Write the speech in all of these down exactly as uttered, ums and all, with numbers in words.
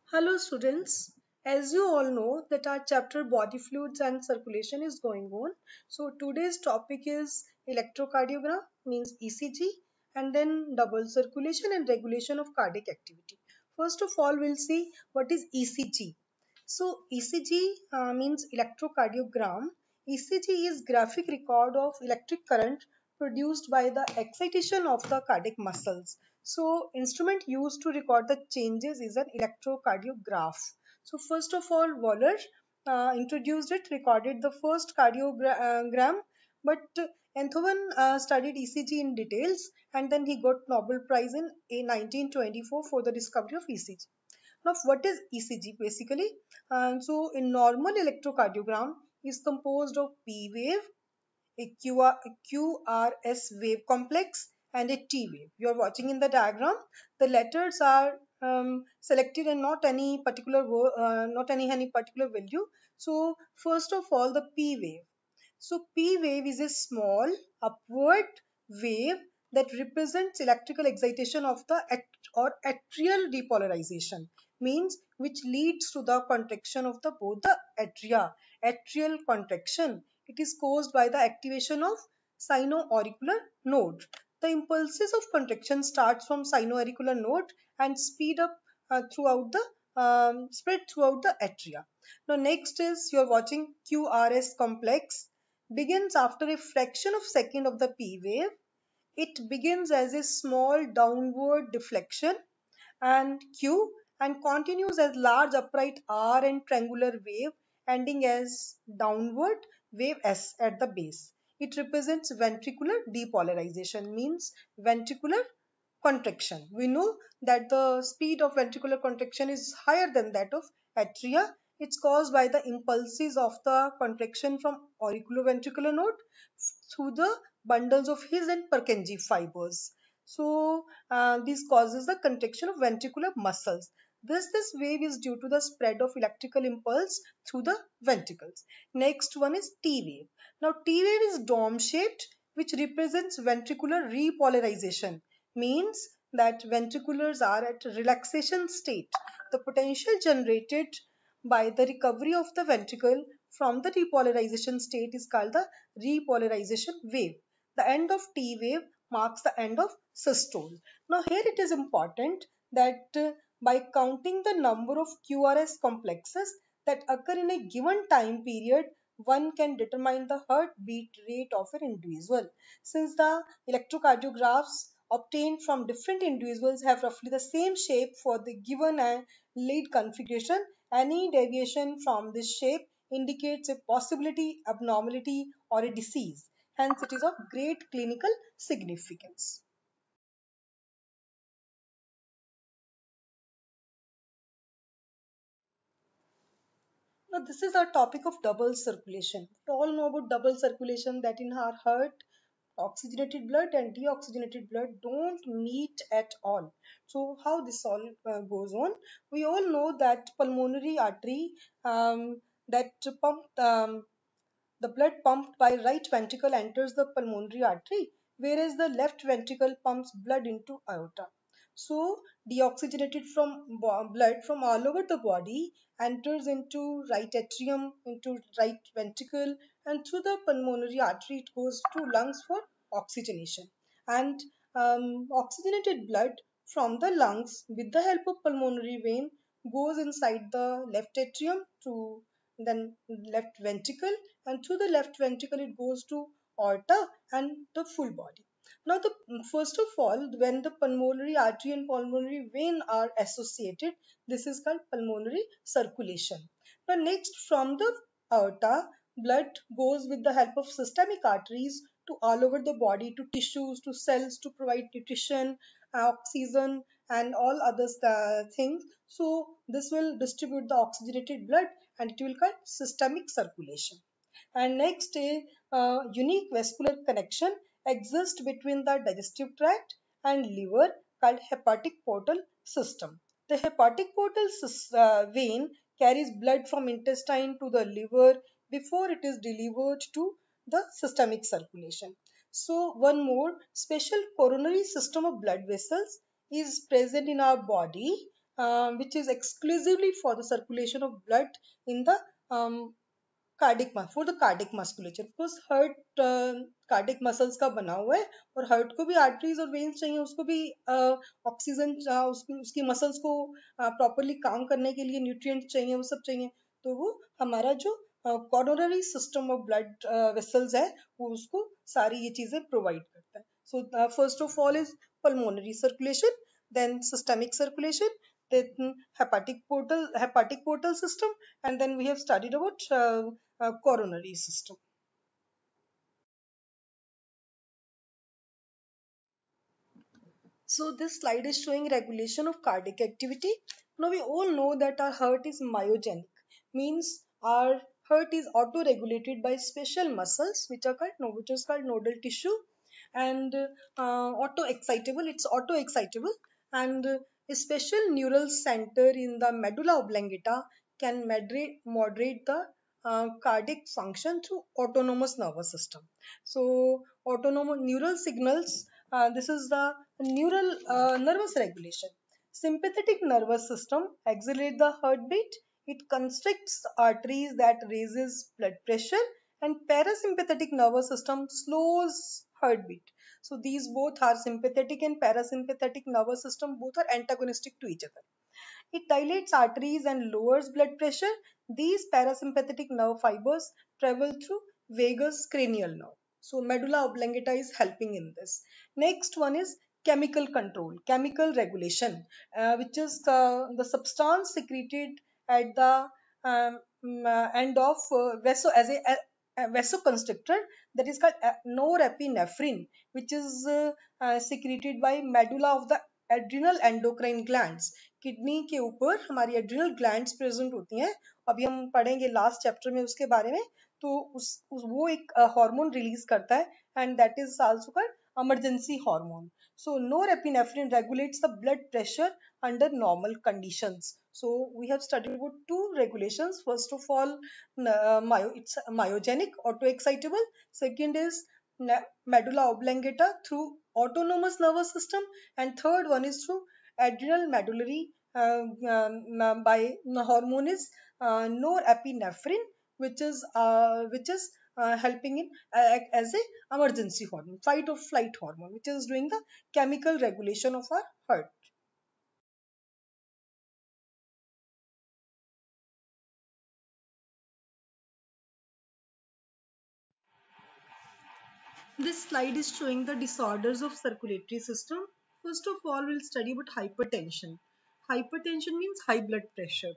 Hello students, as you all know that our chapter body fluids and circulation is going on. So today's topic is electrocardiogram means E C G and then double circulation and regulation of cardiac activity. First of all we'll see what is E C G. So E C G uh, means electrocardiogram. E C G is graphic record of electric current produced by the excitation of the cardiac muscles. So instrument used to record the changes is an electrocardiograph. So first of all, Waller uh, introduced it, recorded the first cardiogram, but Enthoven uh, studied E C G in details and then he got Nobel Prize in a nineteen twenty-four for the discovery of E C G. Now, what is E C G basically? Um, so, a normal electrocardiogram is composed of P wave, a Q R, a Q R S wave complex, and a T wave. You are watching in the diagram. The letters are um, selected and not any particular uh, not any any particular value. So, first of all, the P wave. So P wave is a small upward wave that represents electrical excitation of the at or atrial depolarization, means which leads to the contraction of the both the atria. Atrial contraction. It is caused by the activation of sinoauricular node. The impulses of contraction starts from sinoauricular node and speed up uh, throughout the um, spread throughout the atria. Now next is you are watching Q R S complex begins after a fraction of second of the P wave. It begins as a small downward deflection and Q and continues as large upright R and triangular wave ending as downward wave S at the base. It represents ventricular depolarization, means ventricular contraction. We know that the speed of ventricular contraction is higher than that of atria. It's caused by the impulses of the contraction from auriculoventricular node through the bundles of His and Purkinje fibers. So uh, this causes the contraction of ventricular muscles. This this wave is due to the spread of electrical impulse through the ventricles. Next one is T wave. Now T wave is dome shaped, which represents ventricular repolarization, means that ventriculars are at relaxation state. The potential generated by the recovery of the ventricle from the repolarization state is called the repolarization wave. The end of T wave marks the end of systole. Now here it is important that uh, by counting the number of Q R S complexes that occur in a given time period, one can determine the heartbeat rate of an individual. Since the electrocardiographs obtained from different individuals have roughly the same shape for the given and lead configuration, any deviation from this shape indicates a possibility, abnormality, or a disease. Hence, it is of great clinical significance. Now, this is our topic of double circulation. We all know about double circulation, that in our heart, oxygenated blood and deoxygenated blood don't meet at all. So how this all uh, goes on? We all know that pulmonary artery um, that pump um, the blood pumped by right ventricle enters the pulmonary artery, whereas the left ventricle pumps blood into aorta. So, deoxygenated from blood from all over the body enters into right atrium, into right ventricle, and through the pulmonary artery it goes to lungs for oxygenation. And um, oxygenated blood from the lungs with the help of pulmonary vein goes inside the left atrium to then left ventricle, and through the left ventricle it goes to aorta and the full body. Now the first of all, when the pulmonary artery and pulmonary vein are associated, this is called pulmonary circulation. Now next, from the aorta, blood goes with the help of systemic arteries to all over the body, to tissues, to cells, to provide nutrition, oxygen, and all other uh, things. So this will distribute the oxygenated blood and it will call systemic circulation. And next, a uh, unique vascular connection exists between the digestive tract and liver called hepatic portal system. The hepatic portal uh, vein carries blood from intestine to the liver before it is delivered to the systemic circulation. So one more special coronary system of blood vessels is present in our body uh, which is exclusively for the circulation of blood in the um, cardiac for the cardiac musculature because heart cardiac muscles का बना हुआ है और heart को भी arteries और veins चाहिए, उसको भी ऑक्सीजन uh, उसकी उसकी मसल्स को प्रॉपरली uh, काम करने के लिए न्यूट्रिएंट चाहिए, वो सब चाहिए। तो वो हमारा जो coronary system of blood vessels है वो उसको सारी ये चीजें प्रोवाइड करता है। So first of all is pulmonary circulation, then systemic circulation, then hepatic portal hepatic portal system, and then we have studied about uh, uh, coronary system. So this slide is showing regulation of cardiac activity. Now we all know that our heart is myogenic, means our heart is auto-regulated by special muscles which are called, no, which is called nodal tissue, and uh, auto-excitable. It's auto-excitable, and uh, a special neural center in the medulla oblongata can moderate, moderate the uh, cardiac function through autonomous nervous system. So autonomous neural signals, uh, this is the neural uh, nervous regulation. Sympathetic nervous system accelerate the heartbeat. It constricts arteries that raises blood pressure, and parasympathetic nervous system slows heartbeat. So these both are sympathetic and parasympathetic nervous system, both are antagonistic to each other. It dilates arteries and lowers blood pressure. These parasympathetic nerve fibers travel through vagus cranial nerve. So medulla oblongata is helping in this. Next one is chemical control, chemical regulation, uh, which is the, the substance secreted at the um, mm, uh, end of uh, vaso as a, a, a vasoconstrictor, that is called uh, norepinephrine, which is uh, uh, secreted by medulla of the adrenal endocrine glands. Kidney के ऊपर हमारी adrenal glands present होती हैं, अभी हम पढ़ेंगे last chapter में उसके बारे में। तो उस, उस वो एक हार्मोन रिलीज करता है and that is also called emergency hormone. So norepinephrine regulates the blood pressure under normal conditions. So we have studied about two regulations. First of all, uh, myo, it's myogenic, auto-excitable. Second is medulla oblongata through autonomous nervous system, and third one is through adrenal medullary uh, um, by the hormone is uh, norepinephrine, which is uh, which is uh, helping in uh, as a emergency hormone, fight or flight hormone, which is doing the chemical regulation of our heart. This slide is showing the disorders of circulatory system. First of all, we'll study about hypertension. Hypertension means high blood pressure.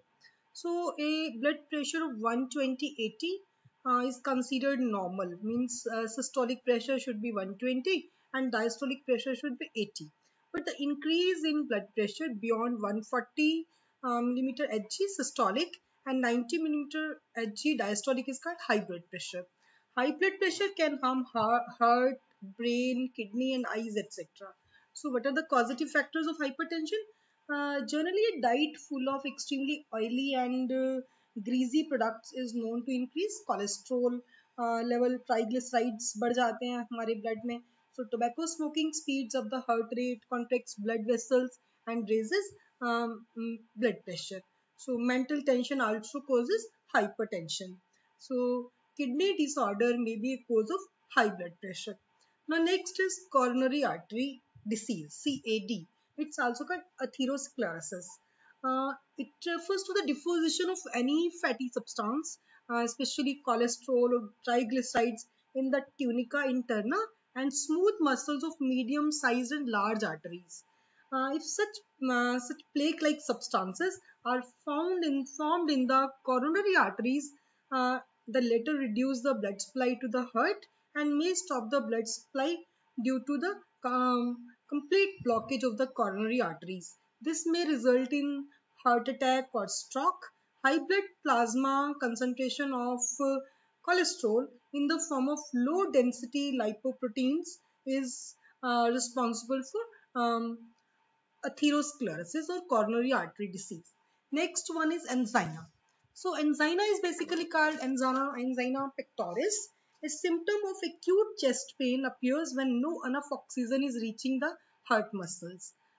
So a blood pressure of one twenty eighty uh, is considered normal, means uh, systolic pressure should be one twenty and diastolic pressure should be eighty. But the increase in blood pressure beyond one forty uh, millimeter Hg systolic and ninety millimeter Hg diastolic is called high blood pressure. High blood pressure can harm heart, brain, kidney and eyes, et cetera. So what are the causative factors of hypertension? Uh, generally, a diet full of extremely oily and uh, greasy products is known to increase cholesterol uh, level, triglycerides बढ़ जाते हैं हमारे blood में. So tobacco smoking speeds up the heart rate, contracts blood vessels and raises um, blood pressure. So mental tension also causes hypertension. So kidney disorder may be a cause of high blood pressure. Now next is coronary artery disease, C A D. It's also called atherosclerosis. Uh, it refers to the deposition of any fatty substance, uh, especially cholesterol or triglycerides, in the tunica interna and smooth muscles of medium-sized and large arteries. Uh, if such uh, such plaque-like substances are found in formed in the coronary arteries, uh, the latter reduce the blood supply to the heart and may stop the blood supply due to the um, complete blockage of the coronary arteries. This may result in heart attack or stroke. High blood plasma concentration of uh, cholesterol in the form of low density lipoproteins is uh, responsible for um, atherosclerosis or coronary artery disease. Next one is angina. So angina is basically called angina, angina pectoris. A symptom of acute chest pain appears when no enough oxygen is reaching the heart muscles.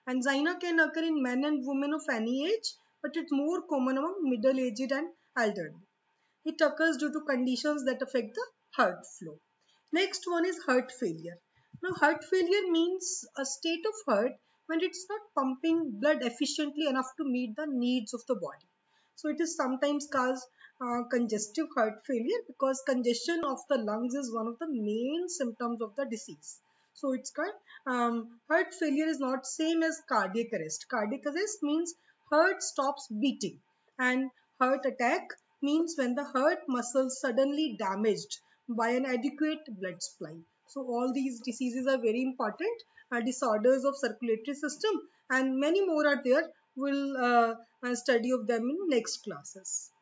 Angina can occur in men and women of any age, but it's more common among middle-aged and elderly. It occurs due to conditions that affect the heart flow. Next one is heart failure. Now, heart failure means a state of heart when it's not pumping blood efficiently enough to meet the needs of the body. So it is sometimes called uh, congestive heart failure because congestion of the lungs is one of the main symptoms of the disease. So it's called um, heart failure is not same as cardiac arrest. Cardiac arrest means heart stops beating, and heart attack means when the heart muscle suddenly damaged by an adequate blood supply. So all these diseases are very important uh, disorders of circulatory system, and many more are there. We'll uh, uh, study of them in next classes.